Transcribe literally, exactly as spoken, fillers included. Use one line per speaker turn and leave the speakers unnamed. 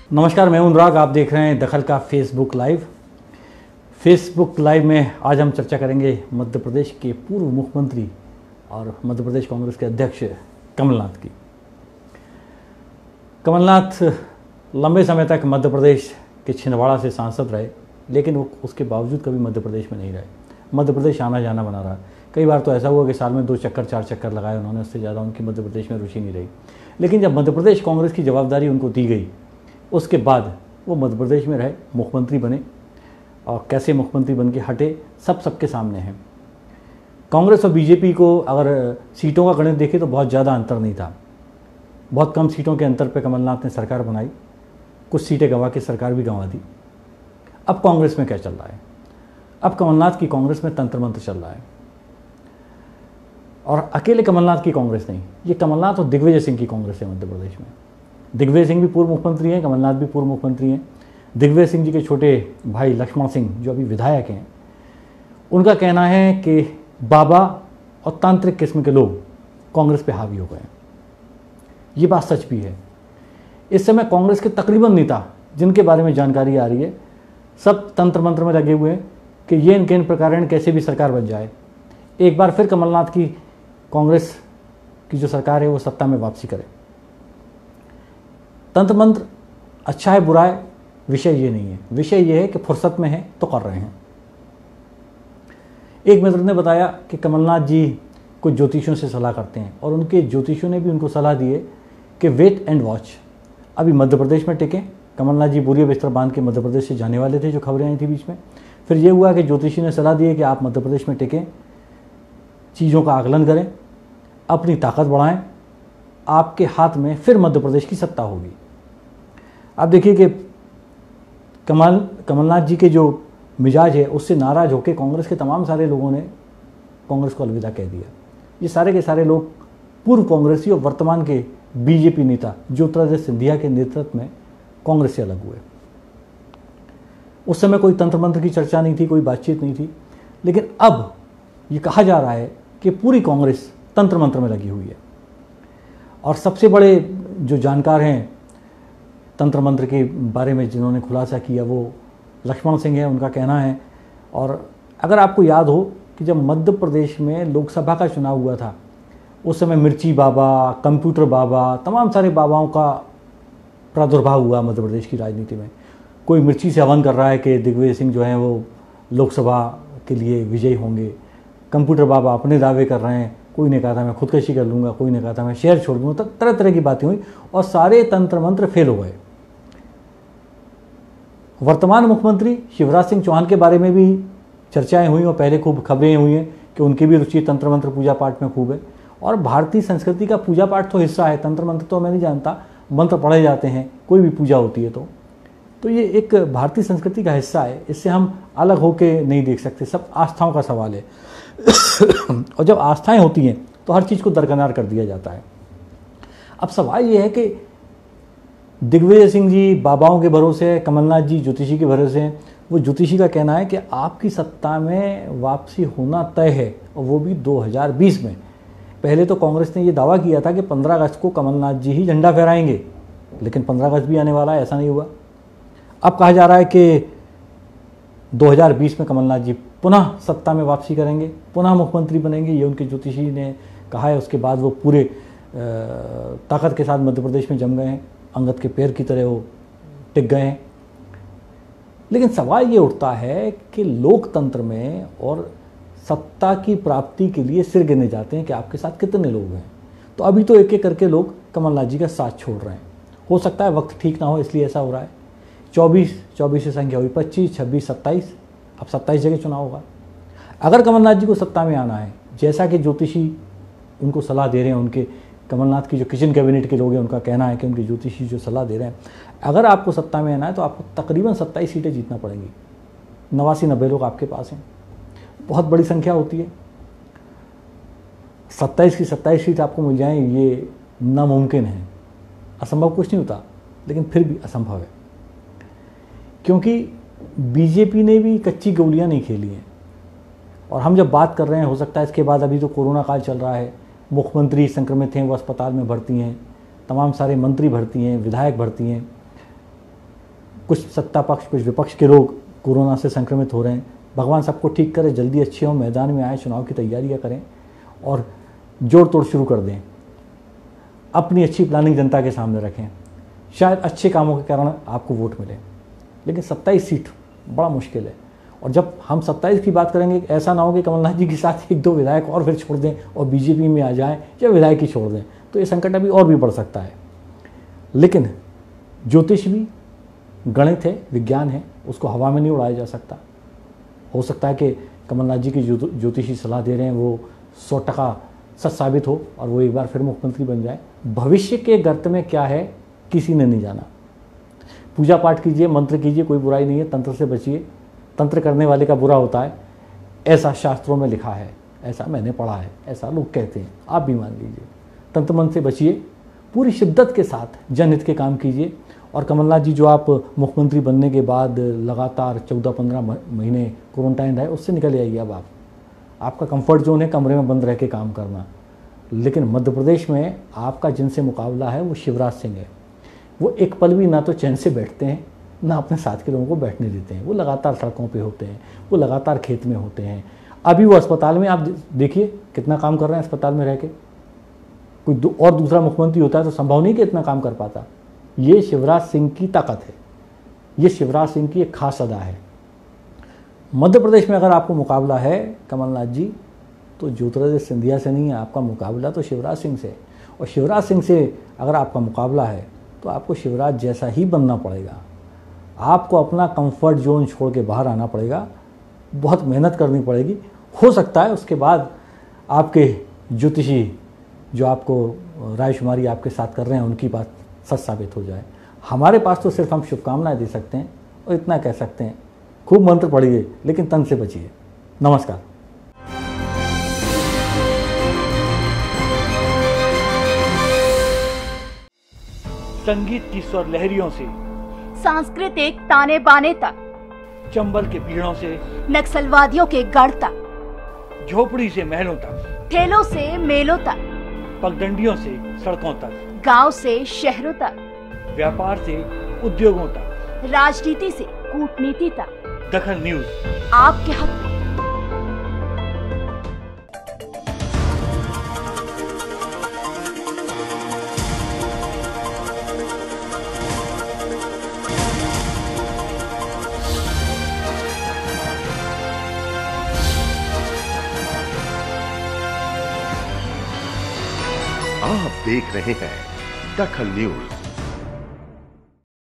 नमस्कार, मैं अनुराग। आप देख रहे हैं दखल का फेसबुक लाइव। फेसबुक लाइव में आज हम चर्चा करेंगे मध्य प्रदेश के पूर्व मुख्यमंत्री और मध्य प्रदेश कांग्रेस के अध्यक्ष कमलनाथ की। कमलनाथ लंबे समय तक मध्य प्रदेश के छिंदवाड़ा से सांसद रहे, लेकिन वो उसके बावजूद कभी मध्य प्रदेश में नहीं रहे। मध्य प्रदेश आना जाना बना रहा। कई बार तो ऐसा हुआ कि साल में दो चक्कर चार चक्कर लगाए उन्होंने, उससे ज़्यादा उनकी मध्य प्रदेश में रुचि नहीं रही। लेकिन जब मध्य प्रदेश कांग्रेस की जवाबदारी उनको दी गई, उसके बाद वो मध्य प्रदेश में रहे, मुख्यमंत्री बने। और कैसे मुख्यमंत्री बन के हटे, सब सबके सामने हैं। कांग्रेस और बीजेपी को अगर सीटों का गणित देखें तो बहुत ज़्यादा अंतर नहीं था। बहुत कम सीटों के अंतर पे कमलनाथ ने सरकार बनाई, कुछ सीटें गंवा के सरकार भी गंवा दी। अब कांग्रेस में क्या चल रहा है? अब कमलनाथ की कांग्रेस में तंत्र मंत्र चल रहा है, और अकेले कमलनाथ की कांग्रेस नहीं, ये कमलनाथ और दिग्विजय सिंह की कांग्रेस है मध्य प्रदेश में। दिग्विजय सिंह भी पूर्व मुख्यमंत्री हैं, कमलनाथ भी पूर्व मुख्यमंत्री हैं। दिग्विजय सिंह जी के छोटे भाई लक्ष्मण सिंह जो अभी विधायक हैं, उनका कहना है कि बाबा और तांत्रिक किस्म के लोग कांग्रेस पे हावी हो गए हैं। ये बात सच भी है। इस समय कांग्रेस के तकरीबन नेता जिनके बारे में जानकारी आ रही है, सब तंत्र मंत्र में लगे हुए हैं कि ये इनके इन प्रकार कैसे भी सरकार बन जाए, एक बार फिर कमलनाथ की कांग्रेस की जो सरकार है वो सत्ता में वापसी करे। तंत्र मंत्र अच्छा है बुरा है, विषय ये नहीं है। विषय ये है कि फुर्सत में है तो कर रहे हैं। एक मित्र ने बताया कि कमलनाथ जी कुछ ज्योतिषियों से सलाह करते हैं, और उनके ज्योतिषियों ने भी उनको सलाह दी है कि वेट एंड वॉच। अभी मध्य प्रदेश में टिके। कमलनाथ जी बोरिया बिस्तर बांध के मध्य प्रदेश से जाने वाले थे, जो खबरें आई थी बीच में। फिर ये हुआ कि ज्योतिषी ने सलाह दी है कि आप मध्य प्रदेश में टिकें, चीज़ों का आकलन करें, अपनी ताकत बढ़ाएं, आपके हाथ में फिर मध्य प्रदेश की सत्ता होगी। आप देखिए कि कमल कमलनाथ जी के जो मिजाज है, उससे नाराज़ होकर कांग्रेस के तमाम सारे लोगों ने कांग्रेस को अलविदा कह दिया। ये सारे के सारे लोग पूर्व कांग्रेसी और वर्तमान के बीजेपी नेता ज्योतिरादित्य सिंधिया के नेतृत्व में कांग्रेस से अलग हुए। उस समय कोई तंत्र मंत्र की चर्चा नहीं थी, कोई बातचीत नहीं थी। लेकिन अब ये कहा जा रहा है कि पूरी कांग्रेस तंत्र मंत्र में लगी हुई है। और सबसे बड़े जो जानकार हैं तंत्र मंत्र के बारे में, जिन्होंने खुलासा किया, वो लक्ष्मण सिंह है। उनका कहना है, और अगर आपको याद हो कि जब मध्य प्रदेश में लोकसभा का चुनाव हुआ था, उस समय मिर्ची बाबा, कंप्यूटर बाबा, तमाम सारे बाबाओं का प्रादुर्भाव हुआ मध्य प्रदेश की राजनीति में। कोई मिर्ची से हवन कर रहा है कि दिग्विजय सिंह जो हैं वो लोकसभा के लिए विजयी होंगे। कंप्यूटर बाबा अपने दावे कर रहे हैं। कोई ने कहा था मैं खुदकशी कर लूँगा, कोई ने कहा था मैं शहर छोड़ दूँगा। तरह तरह की बातें हुई और सारे तंत्र मंत्र फेल हो गए। वर्तमान मुख्यमंत्री शिवराज सिंह चौहान के बारे में भी चर्चाएं हुई, और पहले खूब खबरें हुई हैं कि उनकी भी रुचि तंत्र मंत्र पूजा पाठ में खूब है। और भारतीय संस्कृति का पूजा पाठ तो हिस्सा है, तंत्र मंत्र तो मैं नहीं जानता, मंत्र पढ़े जाते हैं कोई भी पूजा होती है तो तो ये एक भारतीय संस्कृति का हिस्सा है। इससे हम अलग होके नहीं देख सकते। सब आस्थाओं का सवाल है। और जब आस्थाएं होती हैं तो हर चीज़ को दरकिनार कर दिया जाता है। अब सवाल ये है कि दिग्विजय सिंह जी बाबाओं के भरोसे, कमलनाथ जी ज्योतिषी के भरोसे हैं। वो ज्योतिषी का कहना है कि आपकी सत्ता में वापसी होना तय है, और वो भी दो हज़ार बीस में। पहले तो कांग्रेस ने ये दावा किया था कि पंद्रह अगस्त को कमलनाथ जी ही झंडा फहराएंगे, लेकिन पंद्रह अगस्त भी आने वाला है, ऐसा नहीं हुआ। अब कहा जा रहा है कि दो हज़ार बीस में कमलनाथ जी पुनः सत्ता में वापसी करेंगे, पुनः मुख्यमंत्री बनेंगे, ये उनके ज्योतिषी ने कहा है। उसके बाद वो पूरे ताकत के साथ मध्य प्रदेश में जम गए हैं, अंगद के पैर की तरह वो टिक गए हैं। लेकिन सवाल ये उठता है कि लोकतंत्र में और सत्ता की प्राप्ति के लिए सिर गिने जाते हैं कि आपके साथ कितने लोग हैं। तो अभी तो एक एक करके लोग कमलनाथ जी का साथ छोड़ रहे हैं। हो सकता है वक्त ठीक ना हो, इसलिए ऐसा हो रहा है। चौबीस चौबीस से संख्या हुई पच्चीस, छब्बीस, सत्ताईस, अब सत्ताईस जगह चुनाव होगा। अगर कमलनाथ जी को सत्ता में आना है, जैसा कि ज्योतिषी उनको सलाह दे रहे हैं, उनके कमलनाथ की जो किचन कैबिनेट के लोग हैं उनका कहना है कि उनके ज्योतिषी जो सलाह दे रहे हैं, अगर आपको सत्ता में आना है तो आपको तकरीबन सत्ताईस सीटें जीतना पड़ेंगी। नवासी नब्बे लोग आपके पास हैं, बहुत बड़ी संख्या होती है। सत्ताईस की सत्ताईस सीट आपको मिल जाएं, ये नामुमकिन है। असंभव कुछ नहीं होता, लेकिन फिर भी असंभव है, क्योंकि बीजेपी ने भी कच्ची गोलियां नहीं खेली हैं। और हम जब बात कर रहे हैं, हो सकता है इसके बाद, अभी तो कोरोना काल चल रहा है, मुख्यमंत्री संक्रमित हैं, वो अस्पताल में भर्ती हैं, तमाम सारे मंत्री भर्ती हैं, विधायक भर्ती हैं, कुछ सत्ता पक्ष कुछ विपक्ष के लोग कोरोना से संक्रमित हो रहे हैं। भगवान सबको ठीक करे, जल्दी अच्छे हों, मैदान में आए, चुनाव की तैयारियां करें और जोड़ तोड़ शुरू कर दें। अपनी अच्छी प्लानिंग जनता के सामने रखें, शायद अच्छे कामों के कारण आपको वोट मिले। लेकिन सत्ताईस सीट बड़ा मुश्किल है, और जब हम सत्ताईस की बात करेंगे ऐसा ना हो कि कमलनाथ जी के साथ एक दो विधायक और फिर छोड़ दें और बीजेपी में आ जाएं या विधायक ही छोड़ दें, तो ये संकट अभी और भी बढ़ सकता है। लेकिन ज्योतिष भी गणित है, विज्ञान है, उसको हवा में नहीं उड़ाया जा सकता। हो सकता है कि कमलनाथ जी की ज्योतिषी सलाह दे रहे हैं वो सौ टका सच साबित हो और वो एक बार फिर मुख्यमंत्री बन जाए। भविष्य के गर्त में क्या है किसी ने नहीं जाना। पूजा पाठ कीजिए, मंत्र कीजिए, कोई बुराई नहीं है, तंत्र से बचिए। तंत्र करने वाले का बुरा होता है, ऐसा शास्त्रों में लिखा है, ऐसा मैंने पढ़ा है, ऐसा लोग कहते हैं, आप भी मान लीजिए। तंत्र मंत्र से बचिए, पूरी शिद्दत के साथ जनहित के काम कीजिए। और कमलनाथ जी, जो आप मुख्यमंत्री बनने के बाद लगातार चौदह पंद्रह महीने क्वारंटाइन रहे, उससे निकल आइए। अब आप आपका कंफर्ट जोन है कमरे में बंद रह के काम करना। लेकिन मध्य प्रदेश में आपका जिनसे मुकाबला है वो शिवराज सिंह है। वो एक पल भी ना तो चैन से बैठते हैं, ना अपने साथ के लोगों को बैठने देते हैं। वो लगातार सड़कों पे होते हैं, वो लगातार खेत में होते हैं। अभी वो अस्पताल में, आप देखिए कितना काम कर रहे हैं अस्पताल में रह के। कोई दू, और दूसरा मुख्यमंत्री होता है तो संभव नहीं कि इतना काम कर पाता। ये शिवराज सिंह की ताकत है, ये शिवराज सिंह की एक खास अदा है। मध्य प्रदेश में अगर आपको मुकाबला है कमलनाथ जी, तो ज्योतिरादित्य सिंधिया से नहीं है, आपका मुकाबला तो शिवराज सिंह से। और शिवराज सिंह से अगर आपका मुकाबला है तो आपको शिवराज जैसा ही बनना पड़ेगा। आपको अपना कंफर्ट जोन छोड़ के बाहर आना पड़ेगा, बहुत मेहनत करनी पड़ेगी। हो सकता है उसके बाद आपके ज्योतिषी जो आपको रायशुमारी आपके साथ कर रहे हैं उनकी बात सच साबित हो जाए। हमारे पास तो सिर्फ हम शुभकामनाएं दे सकते हैं और इतना कह सकते हैं, खूब मंत्र पढ़िए लेकिन तन से बचिए। नमस्कार।
संगीत की स्वर लहरियों से
सांस्कृतिक ताने बाने तक,
चंबल के पीड़ों से
नक्सलवादियों के गढ़ तक,
झोपड़ी से महलों तक,
ठेलों से मेलों तक,
पगडंडियों से सड़कों तक,
गांव से शहरों तक,
व्यापार से उद्योगों तक,
राजनीति से कूटनीति तक,
दखल न्यूज
आपके हक में।
आप देख रहे हैं दखल न्यूज।